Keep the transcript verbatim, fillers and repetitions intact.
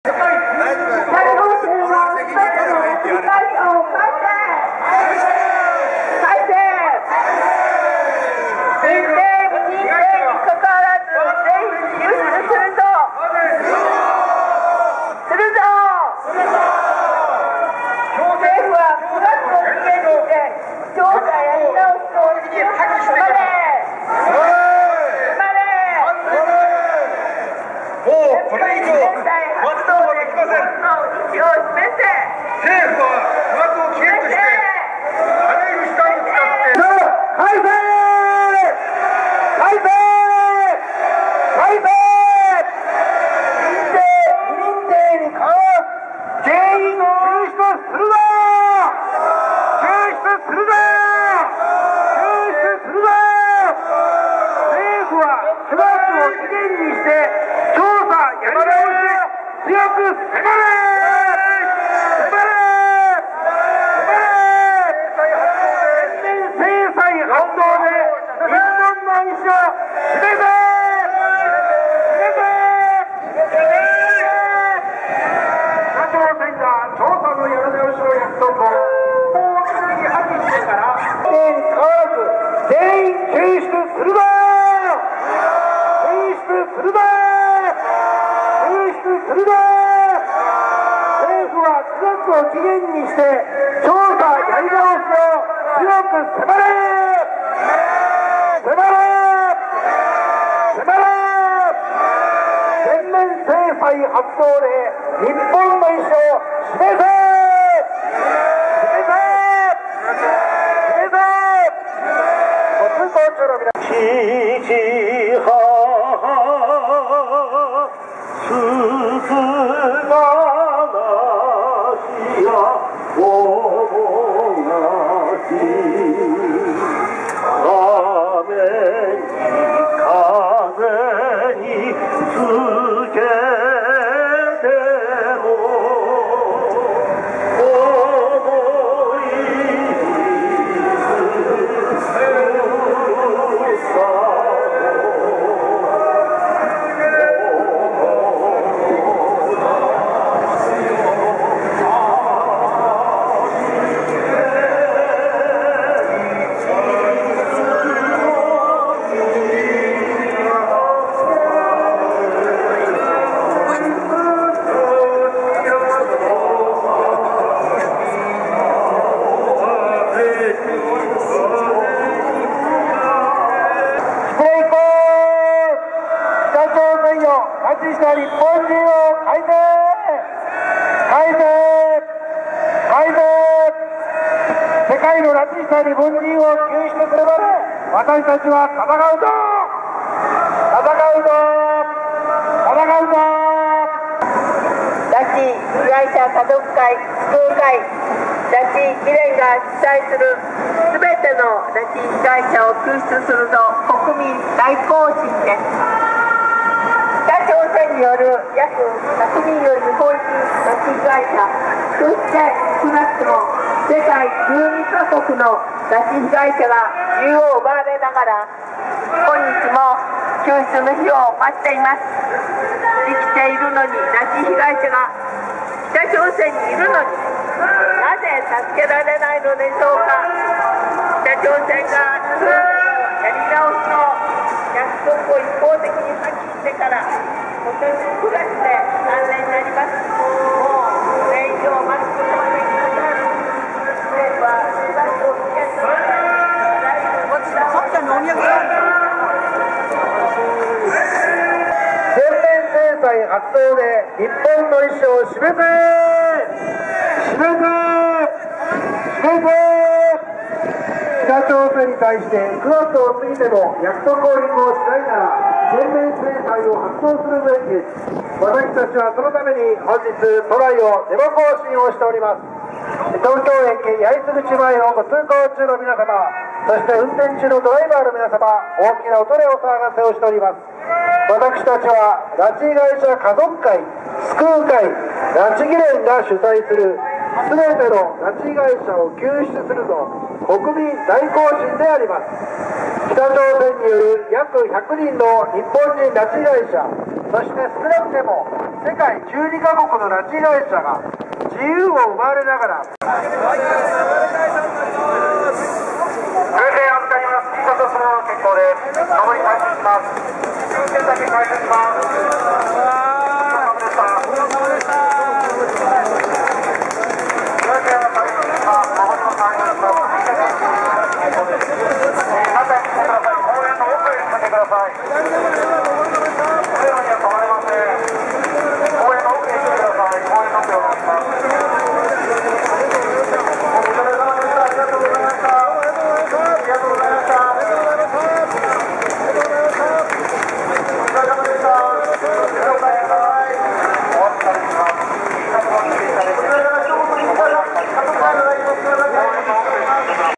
私たちは拉致被害者家族会、救う会、拉致議連が主催するすべての拉致被害者を救出するぞ国民大行進であります。北朝鮮による約ひゃくにんの日本人拉致被害者、そして少なくても世界じゅうにカ国の拉致被害者が自由を奪われながら空戦預かります。引率する結構です。上り開始します。空戦だけ開始します。お疲れ様でした。空戦は開始します。上りも開始します。また来てください。公園の奥へ進んでください。